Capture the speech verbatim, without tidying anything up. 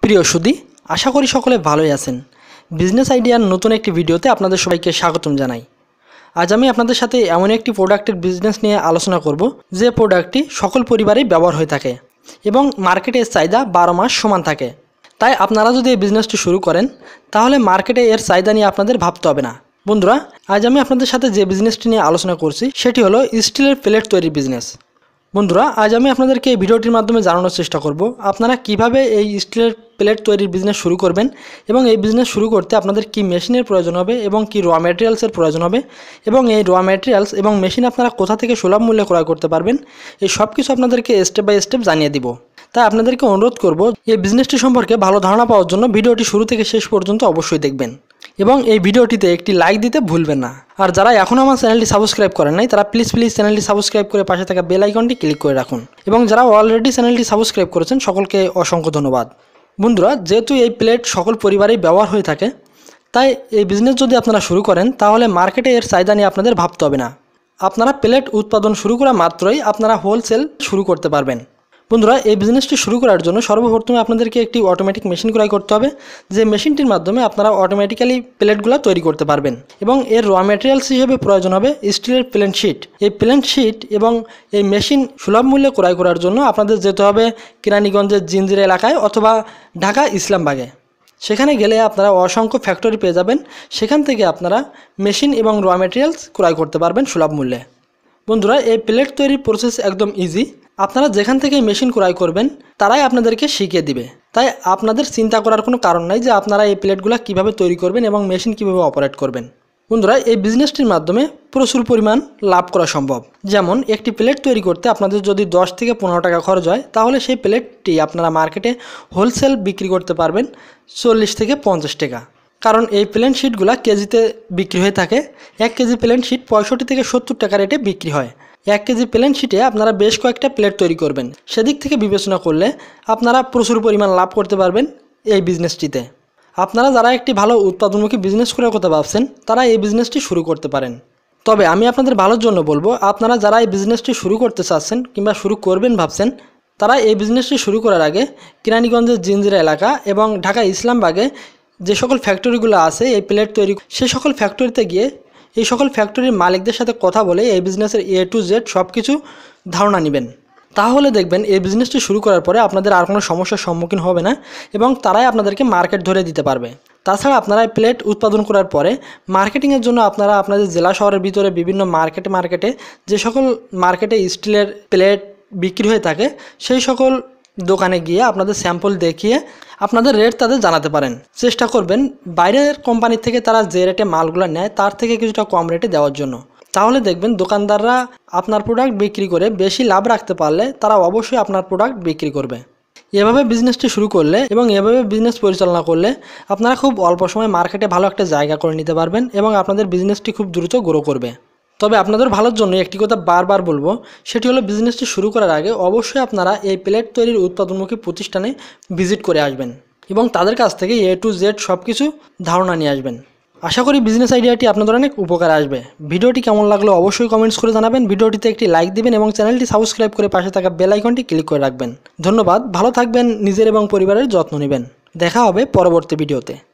প্রিয় সুধী, আশা করি সকলে ভালোই আছেন। বিজনেস আইডিয়ার নতুন একটি ভিডিওতে আপনাদের সবাইকে স্বাগতম জানাই। আজ আমি আপনাদের সাথে এমন একটি প্রোডাক্টের বিজনেস নিয়ে আলোচনা করব যে প্রোডাক্টটি সকল পরিবারেই ব্যবহার হয়ে থাকে এবং মার্কেটের চাহিদা বারো মাস সমান থাকে। তাই আপনারা যদি এই বিজনেসটি শুরু করেন তাহলে মার্কেটে এর চাহিদা নিয়ে আপনাদের ভাবতে হবে না। বন্ধুরা, আজ আমি আপনাদের সাথে যে বিজনেসটি নিয়ে আলোচনা করছি সেটি হলো স্টিলের প্লেট তৈরির বিজনেস। বন্ধুরা, আজ আমি আপনাদেরকে এই ভিডিওটির মাধ্যমে জানানোর চেষ্টা করব আপনারা কিভাবে এই স্টিলের প্লেট তৈরির বিজনেস শুরু করবেন এবং এই বিজনেস শুরু করতে আপনাদের কি মেশিনের প্রয়োজন হবে এবং কি র ম্যাটেরিয়ালসের প্রয়োজন হবে এবং এই র ম্যাটেরিয়ালস এবং মেশিন আপনারা কোথা থেকে সুলভ মূল্যে ক্রয় করতে পারবেন, এই সব কিছু আপনাদেরকে স্টেপ বাই স্টেপ জানিয়ে দিব। তাই আপনাদেরকে অনুরোধ করব এই বিজনেসটি সম্পর্কে ভালো ধারণা পাওয়ার জন্য ভিডিওটি শুরু থেকে শেষ পর্যন্ত অবশ্যই দেখবেন এবং এই ভিডিওটিতে একটি লাইক দিতে ভুলবেন না। আর যারা এখনও আমার চ্যানেলটি সাবস্ক্রাইব করেন নাই তারা প্লিজ প্লিজ চ্যানেলটি সাবস্ক্রাইব করে পাশে থাকা বেল আইকনটি ক্লিক করে রাখুন এবং যারা অলরেডি চ্যানেলটি সাবস্ক্রাইব করেছেন সকলকে অসংখ্য ধন্যবাদ। বন্ধুরা, যেহেতু এই প্লেট সকল পরিবারেই ব্যবহার হয়ে থাকে তাই এই বিজনেস যদি আপনারা শুরু করেন তাহলে মার্কেটে এর চাহিদা নিয়ে আপনাদের ভাবতে হবে না। আপনারা প্লেট উৎপাদন শুরু করা মাত্রই আপনারা হোলসেল শুরু করতে পারবেন। বন্ধুরা, এই বিজনেসটি শুরু করার জন্য সর্বপ্রথমে আপনাদেরকে একটি অটোমেটিক মেশিন ক্রয় করতে হবে, যে মেশিনটির মাধ্যমে আপনারা অটোমেটিক্যালি প্লেটগুলো তৈরি করতে পারবেন এবং এর র ম্যাটেরিয়ালস হিসেবে প্রয়োজন হবে স্টিলের প্লেন শিট। এই প্লেন শিট এবং এই মেশিন সুলভ মূল্যে ক্রয় করার জন্য আপনাদের যেতে হবে কেরানীগঞ্জের জিঞ্জিরা এলাকায় অথবা ঢাকা ইসলামবাগে। সেখানে গেলে আপনারা অসংখ্য ফ্যাক্টরি পেয়ে যাবেন, সেখান থেকে আপনারা মেশিন এবং র ম্যাটেরিয়ালস ক্রয় করতে পারবেন সুলভ মূল্যে। বন্ধুরা, এই প্লেট তৈরির প্রসেস একদম ইজি। আপনারা যেখান থেকে মেশিন ক্রয় করবেন তারাই আপনাদেরকে শিখিয়ে দিবে, তাই আপনাদের চিন্তা করার কোনো কারণ নাই যে আপনারা এই প্লেটগুলো কিভাবে তৈরি করবেন এবং মেশিন কিভাবে অপারেট করবেন। বন্ধুরা, এই বিজনেসটির মাধ্যমে প্রচুর পরিমাণ লাভ করা সম্ভব। যেমন একটি প্লেট তৈরি করতে আপনাদের যদি দশ থেকে পনেরো টাকা খরচ হয় তাহলে সেই প্লেটটি আপনারা মার্কেটে হোলসেল বিক্রি করতে পারবেন চল্লিশ থেকে পঞ্চাশ টাকা। কারণ এই প্লেন শিটগুলো কেজিতে বিক্রি হয়ে থাকে। এক কেজি প্লেন শিট পঁয়ষট্টি থেকে সত্তর টাকা রেটে বিক্রি হয়। এক কেজি প্লেন শিটে আপনারা বেশ কয়েকটা প্লেট তৈরি করবেন, সেদিক থেকে বিবেচনা করলে আপনারা প্রচুর পরিমাণ লাভ করতে পারবেন এই বিজনেসটিতে। আপনারা যারা একটি ভালো উৎপাদনমুখী বিজনেস করার কথা ভাবছেন তারা এই বিজনেসটি শুরু করতে পারেন। তবে আমি আপনাদের ভালোর জন্য বলবো, আপনারা যারা এই বিজনেসটি শুরু করতে চাচ্ছেন কিংবা শুরু করবেন ভাবছেন তারা এই বিজনেসটি শুরু করার আগে কেরানীগঞ্জের জিঞ্জিরা এলাকা এবং ঢাকা ইসলামবাগে যে সকল ফ্যাক্টরিগুলো আছে এই প্লেট তৈরি, সে সকল ফ্যাক্টরিতে গিয়ে এই সকল ফ্যাক্টরির মালিকদের সাথে কথা বলে এই বিজনেসের এ টু জেড সব কিছু ধারণা নেবেন। তাহলে দেখবেন এই বিজনেসটি শুরু করার পরে আপনাদের আর কোনো সমস্যার সম্মুখীন হবে না এবং তারাই আপনাদেরকে মার্কেট ধরে দিতে পারবে। তাছাড়া আপনারা এই প্লেট উৎপাদন করার পরে মার্কেটিংয়ের জন্য আপনারা আপনাদের জেলা শহরের ভিতরে বিভিন্ন মার্কেটে মার্কেটে যে সকল মার্কেটে স্টিলের প্লেট বিক্রি হয়ে থাকে সেই সকল দোকানে গিয়ে আপনাদের স্যাম্পল দেখিয়ে আপনাদের রেট তাদের জানাতে পারেন। চেষ্টা করবেন বাইরের কোম্পানি থেকে তারা যে রেটে মালগুলো নেয় তার থেকে কিছুটা কম রেটে দেওয়ার জন্য। তাহলে দেখবেন দোকানদাররা আপনার প্রোডাক্ট বিক্রি করে বেশি লাভ রাখতে পারলে তারা অবশ্যই আপনার প্রোডাক্ট বিক্রি করবে। এভাবে বিজনেসটি শুরু করলে এবং এভাবে বিজনেস পরিচালনা করলে আপনারা খুব অল্প সময় মার্কেটে ভালো একটা জায়গা করে নিতে পারবেন এবং আপনাদের বিজনেসটি খুব দ্রুত গ্রো করবে। তবে আপনাদের ভালোর জন্য একটি কথা বারবার বলবো, সেটি হলো বিজনেসটি শুরু করার আগে অবশ্যই আপনারা এই প্লেট তৈরির উৎপাদনমুখী প্রতিষ্ঠানে ভিজিট করে আসবেন এবং তাদের কাছ থেকে এ টু জেড সব কিছু ধারণা নিয়ে আসবেন। আশা করি বিজনেস আইডিয়াটি আপনাদের অনেক উপকারে আসবে। ভিডিওটি কেমন লাগলো অবশ্যই কমেন্টস করে জানাবেন। ভিডিওটিতে একটি লাইক দিবেন এবং চ্যানেলটি সাবস্ক্রাইব করে পাশে থাকা বেল আইকনটি ক্লিক করে রাখবেন। ধন্যবাদ, ভালো থাকবেন, নিজের এবং পরিবারের যত্ন নেবেন। দেখা হবে পরবর্তী ভিডিওতে।